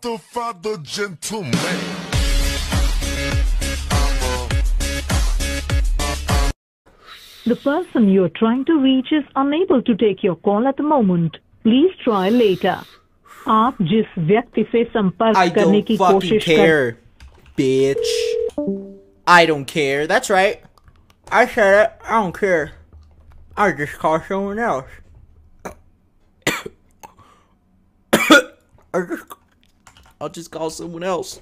the father, gentleman. The person you are trying to reach is unable to take your call at the moment. Please try later. आप जिस व्यक्ति से संपर्क करने की कोशिश कर care, bitch. I don't care. That's right. I said it. I don't care. I'll just call someone else. I'll just call someone else.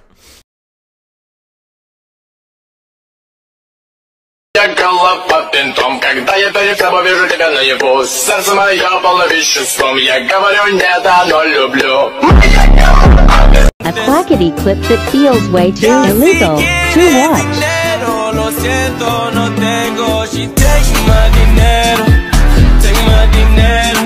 Я голова винтом, когда я перехожу, вижу тебя наяву. Сердце мое полно веществом, я говорю нет, оно люблю. A Quackity clip that feels way too illegal to watch. Lo siento, no tengo. She take my dinero, take my dinero.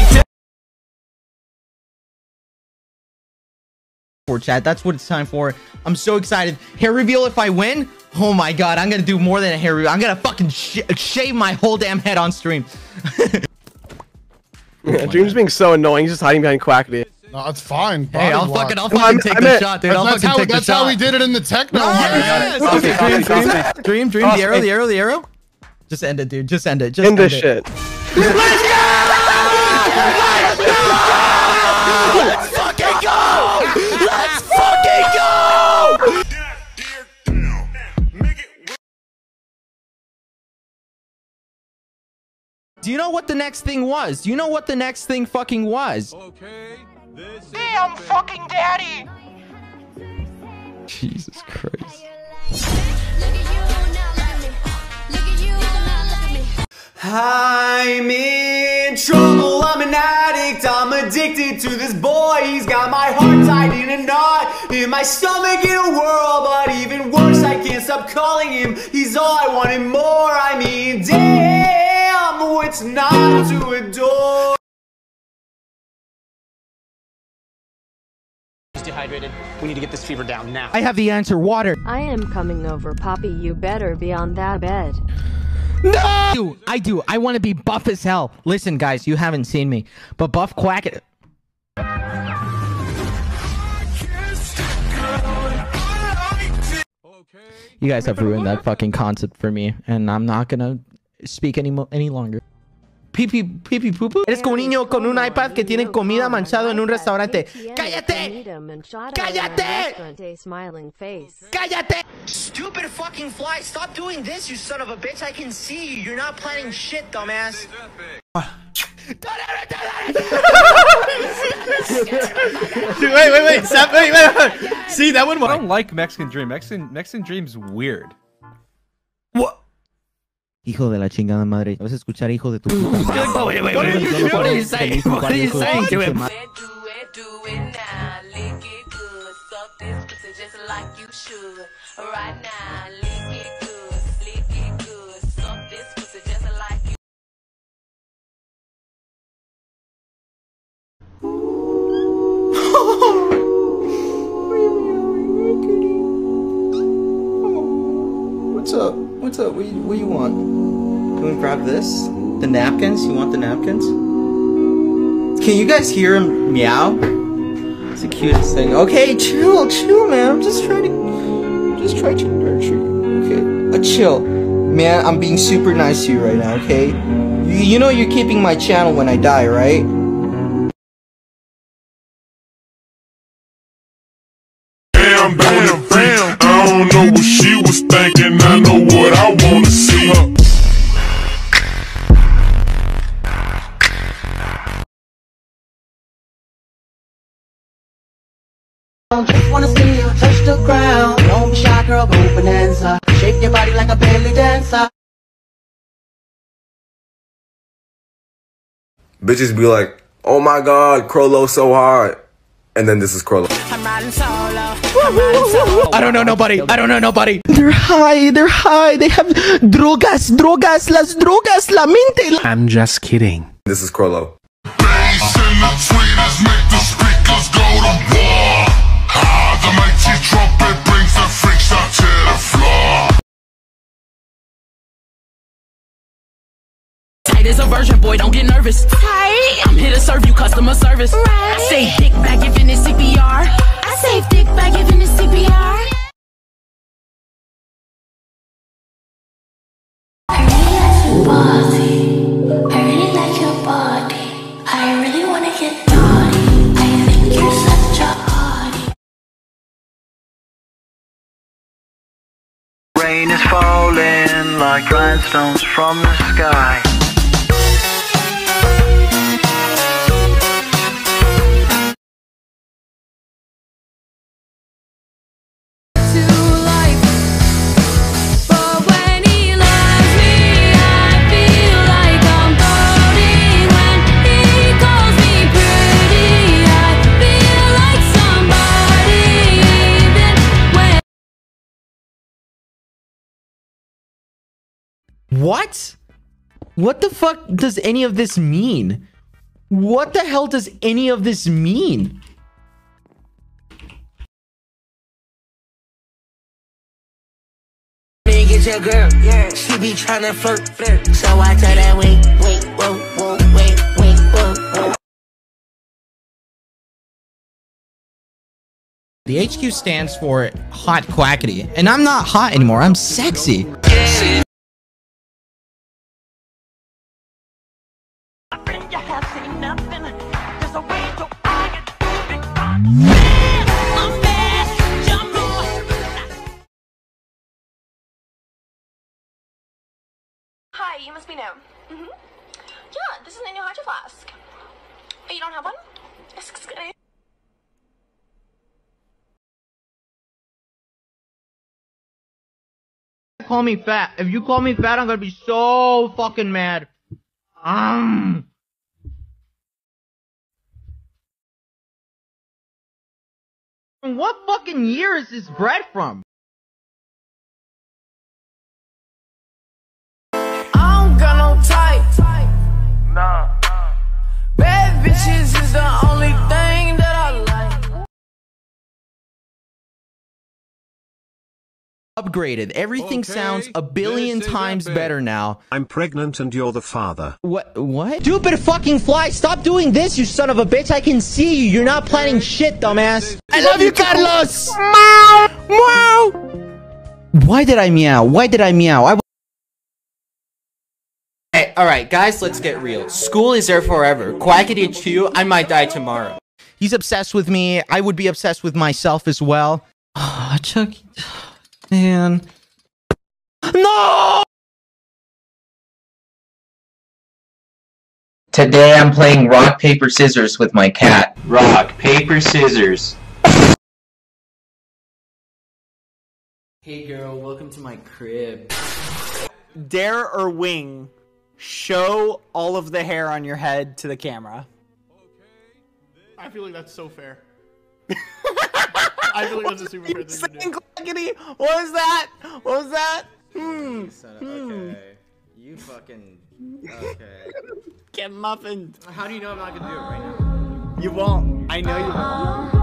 For chat, that's what it's time for. I'm so excited. Hair reveal if I win. Oh my god, I'm gonna do more than a hair reveal. I'm gonna fucking shave my whole damn head on stream. Yeah, Dream's being so annoying. He's just hiding behind Quackity. No, it's fine. Hey, I'll fucking take the shot, dude. That's how we did it in the techno. Yes! Dream, the arrow. Just end it, dude. Just end it. Just end this shit. Let's go! Let's fucking go! Let's fucking go! Do you know what the next thing was? Do you know what the next thing fucking was? Okay, damn fucking daddy! Jesus Christ. I'm in trouble, I'm an addict, I'm addicted to this boy. He's got my heart tied in a knot, in my stomach in a whirl. But even worse, I can't stop calling him. He's all I want and more. I mean, damn, what's not to adore? He's dehydrated. We need to get this fever down now. I have the answer, water. I am coming over, Poppy. You better be on that bed. No! I do. I want to be buff as hell. Listen, guys, you haven't seen me, but buff Quackity. You guys have ruined that fucking concept for me, and I'm not gonna speak any longer. Pipi pupu. Eres como un niño con un iPad que tiene comida manchado en un restaurante. ¡Cállate! ¡Cállate! ¡Cállate! Stupid fucking fly, stop doing this, you son of a bitch. I can see you. You're not planning shit, dumbass. Wait. Stop. Wait. See, that one. I don't like Mexican Dream. Mexican Dream's weird. What? Hijo de la chingada madre. Vas a escuchar hijo de tu puta. Wait. What are you saying? What are you saying to him? Right now, lick it good, suck this pussy just like you. What's up? What's up? What do you want? Can we grab this? The napkins? You want the napkins? Can you guys hear him meow? It's the cutest thing. Okay, chill, man. I'm just trying to nurture you. Okay, chill, man. I'm being super nice to you right now. Okay, you know you're keeping my channel when I die, right? Bam. I don't know what she was thinking. I know what I wanna see her. Just wanna see you touch the ground. Don't be shy, girl, go bonanza. Shake your body like a belly dancer. Bitches be like, oh my god, Crollo so hard. And then this is Crollo. I don't know nobody. They're high. They have drogas, las drogas, la mente. I'm just kidding. This is Crollo. Bass and the tweeters make the speakers go to war. The mighty trumpet brings the freaks out to the floor. Tight as a virgin, boy, don't get nervous. Tight. I'm here to serve you customer service. Right. I say dick back giving it CPR. I say dick back giving it CPR. I really like your body. I really wanna get naughty. I think you're such a hottie. Rain is falling like rhinestones from the sky. What? What the fuck does any of this mean? What the hell does any of this mean? Get your girl, yeah. She be tryna flirt, so I tell that wait, whoa, wait, whoa. The HQ stands for Hot Quackity, and I'm not hot anymore, I'm sexy. Hi, you must be new. Yeah, this is a new hydro flask. Oh, you don't have one? Call me fat. If you call me fat, I'm gonna be so fucking mad. What fucking year is this bread from? I don't got no type. Nah. Bad bitches is the only thing that I like. Upgraded. Everything sounds a billion times better now. I'm pregnant and you're the father. What? Stupid fucking fly! Stop doing this, you son of a bitch! I can see you. You're not planning shit, dumbass. I love you, Carlos. Meow. Why did I meow? Why did I meow? Hey, all right, guys, let's get real. School is there forever. Quackity too. I might die tomorrow. He's obsessed with me. I would be obsessed with myself as well. Chuck, man. No! Today I'm playing rock, paper, scissors with my cat. Rock, paper, scissors. Hey girl, welcome to my crib. Dare or wing, show all of the hair on your head to the camera. I feel like that's so fair. I feel like that's a super fair thing to do. Quackity? What was that? What was that? Okay. You fucking... Okay. Get muffined. How do you know I'm not gonna do it right now? You won't. I know you won't.